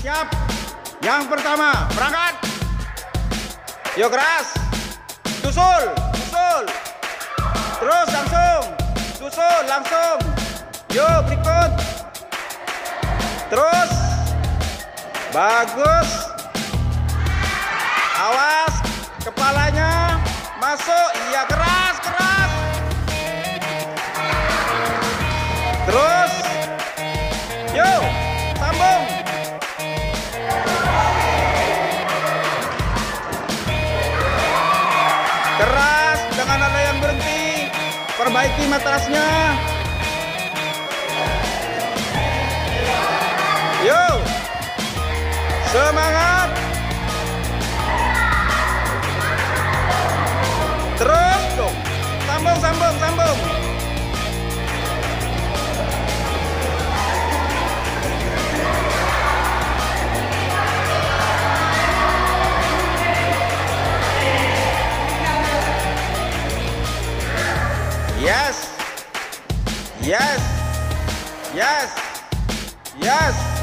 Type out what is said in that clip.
Siap. Yang pertama, berangkat. Yuk keras. Susul, susul. Terus langsung. Susul langsung. Yuk berikut. Terus. Bagus. Awas kepalanya masuk. Iya, keras, keras. Terus. Yuk, sambung. Keras, jangan ada yang berhenti. Perbaiki matrasnya. Yuk. Semangat. Terus dong. Sambung, sambung, sambung. Yes. Yes. Yes. Yes.